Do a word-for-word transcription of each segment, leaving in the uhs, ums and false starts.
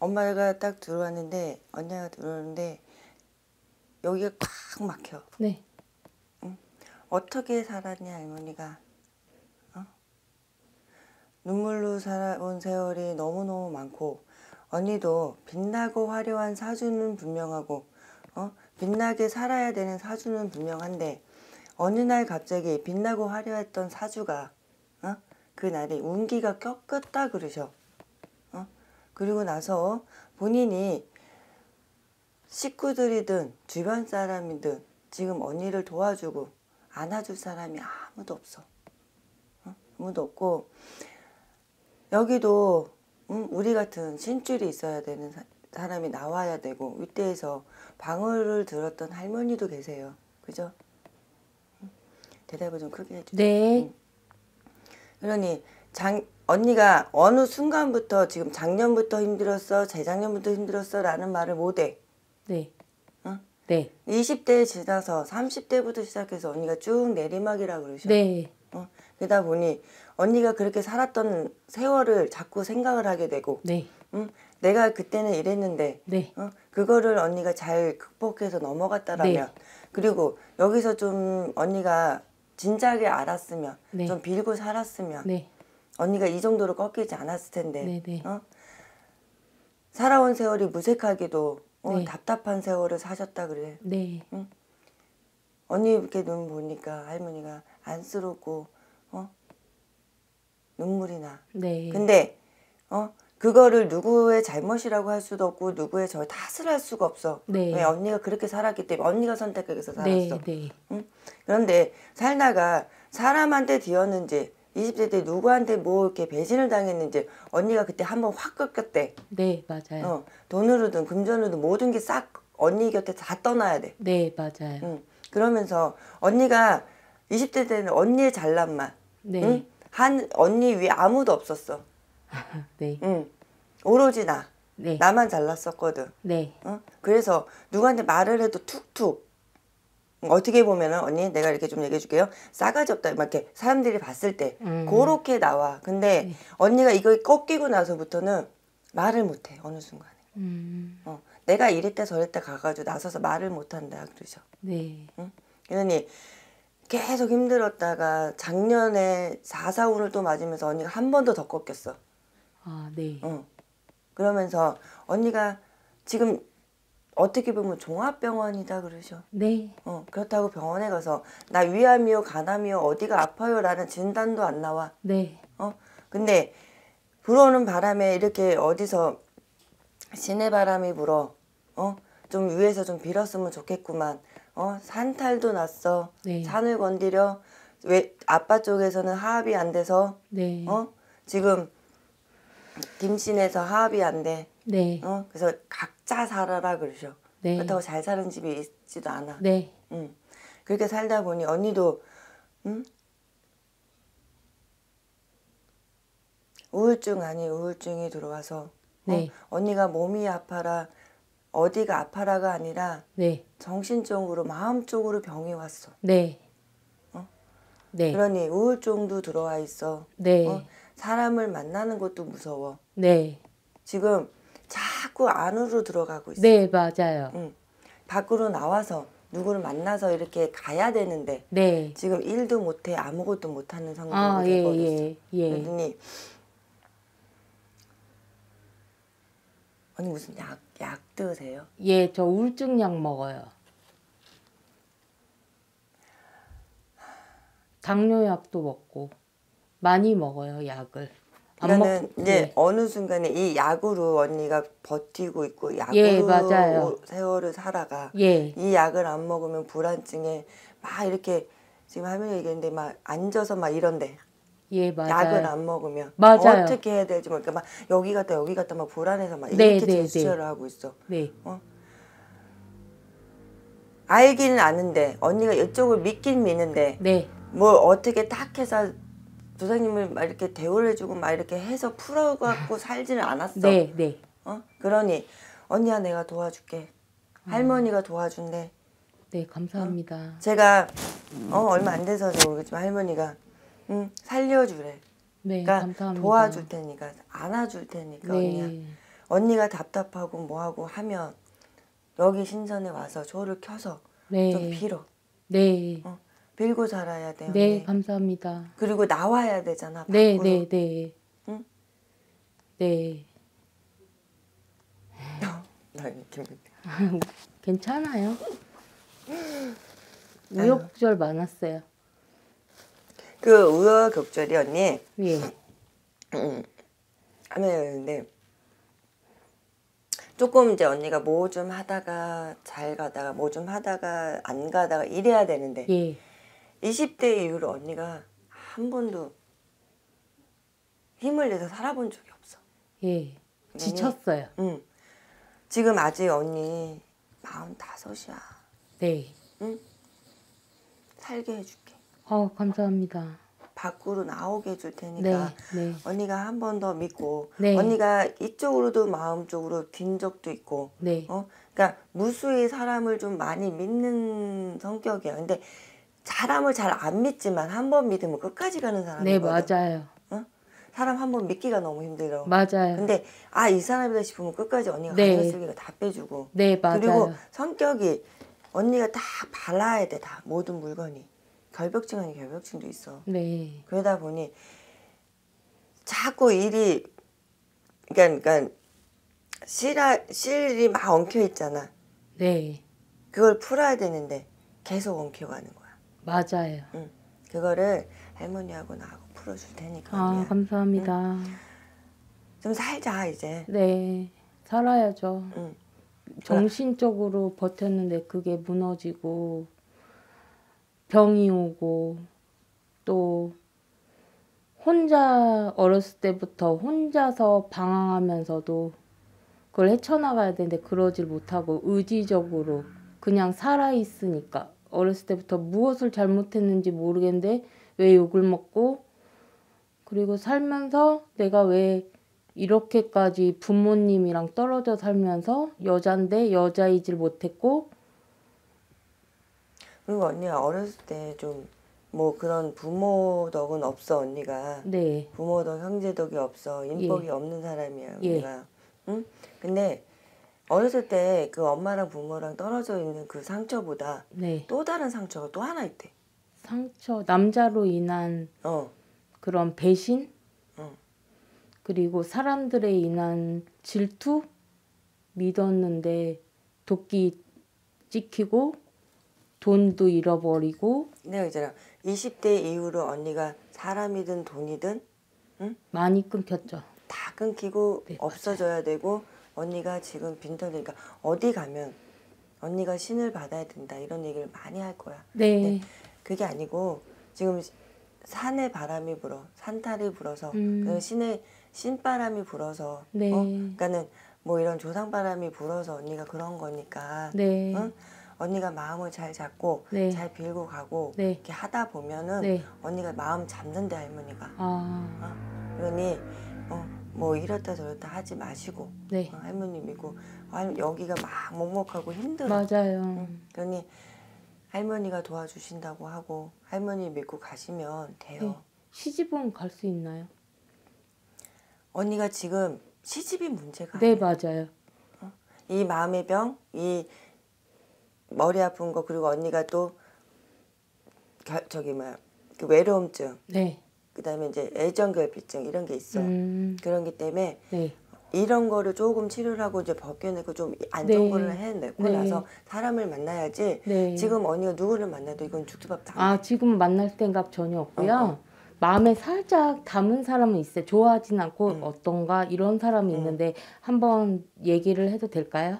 엄마가 딱 들어왔는데 언니가 들어오는데 여기가 꽉 막혀. 네. 응? 어떻게 살았냐 할머니가. 어? 눈물로 살아온 세월이 너무너무 많고 언니도 빛나고 화려한 사주는 분명하고 어? 빛나게 살아야 되는 사주는 분명한데 어느 날 갑자기 빛나고 화려했던 사주가 어? 그날이 운기가 꺾였다 그러셔. 어? 그리고 나서 본인이 식구들이든 주변 사람이든 지금 언니를 도와주고 안아줄 사람이 아무도 없어. 어? 아무도 없고 여기도 음, 우리 같은 신줄이 있어야 되는 사, 사람이 나와야 되고 이때에서 방울을 들었던 할머니도 계세요. 그죠? 음, 대답을 좀 크게 해주세요. 네. 음. 그러니 장, 언니가 어느 순간부터 지금 작년부터 힘들었어 재작년부터 힘들었어 라는 말을 못해. 네. 어? 네. 이십 대 지나서 삼십 대부터 시작해서 언니가 쭉 내리막이라 그러셔. 네. 어? 그러다 보니 언니가 그렇게 살았던 세월을 자꾸 생각을 하게 되고 네. 응? 내가 그때는 이랬는데 네. 어? 그거를 언니가 잘 극복해서 넘어갔다라면 네. 그리고 여기서 좀 언니가 진작에 알았으면 네. 좀 빌고 살았으면 네. 언니가 이 정도로 꺾이지 않았을 텐데 네. 네. 어? 살아온 세월이 무색하기도 어? 네. 답답한 세월을 사셨다 그래. 네. 응? 언니 이렇게 눈 보니까 할머니가 안쓰럽고 어? 눈물이 나. 네. 근데 어? 그거를 누구의 잘못이라고 할 수도 없고 누구의 저 탓을 할 수가 없어. 네. 왜 언니가 그렇게 살았기 때문에 언니가 선택해서 살았어. 네. 네. 응? 그런데 살다가 사람한테 뒤었는지 이십 대 때 누구한테 뭐 이렇게 배신을 당했는지 언니가 그때 한번 확 꺾였대. 네. 맞아요. 어, 돈으로든 금전으로든 모든 게 싹 언니 곁에 다 떠나야 돼. 네. 맞아요. 응. 그러면서 언니가 이십 대 때는 언니의 잘난만 네. 응? 한 언니 위에 아무도 없었어. 네. 응. 오로지 나. 네. 나만 잘났었거든. 네. 어? 그래서 누구한테 말을 해도 툭툭. 어떻게 보면은 언니 내가 이렇게 좀 얘기해 줄게요. 싸가지 없다. 막 이렇게 사람들이 봤을 때 음. 그렇게 나와. 근데 네. 언니가 이걸 꺾이고 나서부터는 말을 못해. 어느 순간에. 음. 어. 내가 이랬다 저랬다 가가지고 나서서 말을 못한다 그러죠. 네. 응? 그러니 계속 힘들었다가 작년에 사사운을 또 맞으면서 언니가 한 번 더 더 꺾였어. 아, 네. 응. 그러면서 언니가 지금 어떻게 보면 종합병원이다 그러셔. 네. 어, 그렇다고 병원에 가서 나 위암이요 간암이요 어디가 아파요 라는 진단도 안 나와. 네. 어? 근데 불어오는 바람에 이렇게 어디서 시내 바람이 불어. 어? 좀 위에서 좀 빌었으면 좋겠구만. 어? 산탈도 났어. 네. 산을 건드려. 왜 아빠 쪽에서는 하합이 안 돼서 네. 어? 지금 김씨내서 하합이 안 돼. 네. 어? 그래서 각자 살아라 그러셔. 네. 그렇다고 잘 사는 집이 있지도 않아. 네. 응. 그렇게 살다 보니 언니도 응? 우울증 아닌 우울증이 들어와서 네. 어? 언니가 몸이 아파라 어디가 아파라가 아니라 네. 정신적으로 마음적으로 병이 왔어. 네. 어? 네. 그러니 우울증도 들어와 있어. 네. 어? 사람을 만나는 것도 무서워. 네. 지금 자꾸 안으로 들어가고 있어. 네, 맞아요. 응. 밖으로 나와서 누구를 만나서 이렇게 가야 되는데 네. 지금 일도 못해 아무것도 못하는 상황이 아, 예, 돼버렸어. 예, 예. 그러더니 언니 무슨 약, 약 드세요? 예, 저 우울증 약 먹어요. 당뇨 약도 먹고 많이 먹어요, 약을. 안 그러니까는 먹- 이제 예. 어느 순간에 이 약으로 언니가 버티고 있고 약으로 예, 맞아요. 세월을 살아가. 예. 이 약을 안 먹으면 불안증에 막 이렇게 지금 할머니 얘기했는데 막 앉아서 막 이런데 예, 맞아요. 약을 안 먹으면 맞아요. 어떻게 해야 될지 모르니까 막 여기 갔다 여기 갔다 막 불안해서 막 네, 이렇게 네, 제스처를 네. 하고 있어. 네. 어? 알기는 아는데 언니가 이쪽을 믿긴 믿는데 네. 뭘 어떻게 딱 해서 조상님을 막 이렇게 대우를 해주고 막 이렇게 해서 풀어갖고 살지는 않았어. 네, 네. 어? 그러니 언니야 내가 도와줄게. 할머니가 도와준대. 네, 감사합니다. 제가 어, 얼마 안 돼서 모르겠지만 할머니가 응, 살려주래. 네, 그러니까 감사합니다. 도와줄 테니까 안아줄 테니까 네. 언니야. 언니가 답답하고 뭐하고 하면 여기 신선에 와서 조를 켜서 네. 좀 빌어. 네. 어, 빌고 살아야 돼요. 네, 언니. 감사합니다. 그리고 나와야 되잖아. 네, 밖으로. 네, 네. 응? 네. 나 이렇게 괜찮아요. 우여곡절 많았어요. 그 우여곡절이 언니 예. 음, 하면 되는데 조금 이제 언니가 뭐 좀 하다가 잘 가다가 뭐 좀 하다가 안 가다가 이래야 되는데 예. 이십 대 이후로 언니가 한 번도 힘을 내서 살아본 적이 없어. 예. 지쳤어요. 응. 지금 아직 언니 마흔다섯이야. 네. 응? 살게 해줄게. 어, 감사합니다. 밖으로 나오게 해줄 테니까 네, 네. 언니가 한 번 더 믿고 네. 언니가 이쪽으로도 마음 쪽으로 빈 적도 있고 네. 어? 그러니까 무수히 사람을 좀 많이 믿는 성격이야. 근데 사람을 잘 안 믿지만 한 번 믿으면 끝까지 가는 네, 사람이거든. 맞아요. 어? 사람 한 번 믿기가 너무 힘들어. 맞아요. 근데 아, 이 사람이다 싶으면 끝까지 언니가 네. 가져 쓰기가 다 빼주고. 네, 맞아요. 그리고 성격이 언니가 다 발라야 돼. 다 모든 물건이. 결벽증 아닌 결벽증도 있어. 네. 그러다 보니 자꾸 일이 그러니까, 그러니까 실아, 실이 막 엉켜 있잖아. 네. 그걸 풀어야 되는데 계속 엉켜가는 거야. 맞아요. 응. 그거를 할머니하고 나하고 풀어줄 테니까. 아, 언니야. 감사합니다. 좀 살자 이제. 네. 살아야죠. 응. 정신적으로 버텼는데 그게 무너지고 병이 오고 또 혼자 어렸을 때부터 혼자서 방황하면서도 그걸 헤쳐나가야 되는데 그러질 못하고 의지적으로 그냥 살아있으니까 어렸을 때부터 무엇을 잘못했는지 모르겠는데 왜 욕을 먹고 그리고 살면서 내가 왜 이렇게까지 부모님이랑 떨어져 살면서 여잔데 여자이질 못했고 그리고 언니가 어렸을 때 좀 뭐 그런 부모 덕은 없어 언니가. 네. 부모 덕 형제 덕이 없어. 인복이 예. 없는 사람이야 예. 언니가. 응? 근데 어렸을 때 그 엄마랑 부모랑 떨어져 있는 그 상처보다 네. 또 다른 상처가 또 하나 있대. 상처 남자로 인한 어. 그런 배신 어. 그리고 사람들에 인한 질투 믿었는데 도끼 찍히고 돈도 잃어버리고 내가 있잖아. 이십 대 이후로 언니가 사람이든 돈이든 응? 많이 끊겼죠. 다 끊기고 네, 없어져야 되고 언니가 지금 빈털이니까 어디 가면 언니가 신을 받아야 된다 이런 얘기를 많이 할 거야. 네. 근데 그게 아니고 지금 산에 바람이 불어. 산탈이 불어서 음. 그 신의 신바람이 불어서 네. 어? 그러니까는 뭐 이런 조상바람이 불어서 언니가 그런 거니까 네. 응? 언니가 마음을 잘 잡고 네. 잘 빌고 가고 네. 이렇게 하다 보면은 네. 언니가 마음 잡는데 할머니가 아. 어? 그러니 어, 뭐 이렇다 저렇다 하지 마시고 네. 어, 할머니 믿고 아, 여기가 막 먹먹하고 힘들어. 맞아요. 응? 그러니 할머니가 도와주신다고 하고 할머니 믿고 가시면 돼요. 네. 시집은 갈 수 있나요? 언니가 지금 시집이 문제가 네, 아니야. 맞아요. 이 마음의 병, 이 머리 아픈 거 그리고 언니가 또 겨, 저기 뭐야 그 외로움증, 네. 그다음에 이제 애정결핍증 이런 게 있어. 음. 그런 기 때문에 네. 이런 거를 조금 치료를 하고 이제 벗겨내고 좀 안정권을 네. 해내고 네. 나서 사람을 만나야지. 네. 지금 언니가 누구를 만나도 이건 죽두밥도 안 돼. 아, 지금 만날 생각 전혀 없고요. 어, 어. 마음에 살짝 담은 사람은 있어요. 좋아하진 않고 음. 어떤가 이런 사람이 음. 있는데 한번 얘기를 해도 될까요?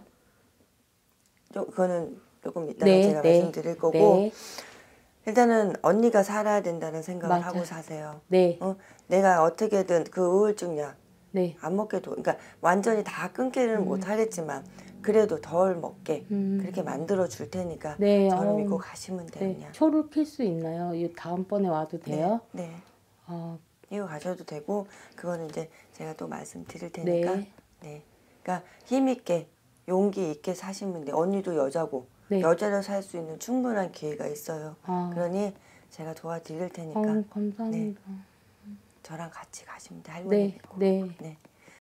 좀 그거는 조금 이따가 네, 제가 네, 말씀드릴 거고 네, 일단은 언니가 살아야 된다는 생각을 맞아요. 하고 사세요. 네, 어? 내가 어떻게든 그 우울증 약 네. 안 먹게도, 그러니까 완전히 다 끊기는 못 하겠지만 그래도 덜 먹게 음. 그렇게 만들어 줄 테니까 네, 저를 어, 믿고 가시면 돼요. 네. 그냥. 초를 필 수 있나요? 이 다음번에 와도 돼요? 네, 네. 아, 이거 가셔도 되고 그거는 이제 제가 또 말씀드릴 테니까. 네. 네. 그러니까 힘 있게 용기 있게 사시면 돼. 언니도 여자고 네. 여자로 살 수 있는 충분한 기회가 있어요. 아. 그러니 제가 도와드릴 테니까 어, 감사합니다. 저랑 같이 가시면 돼. 할머니 네, 믿고. 네. 네.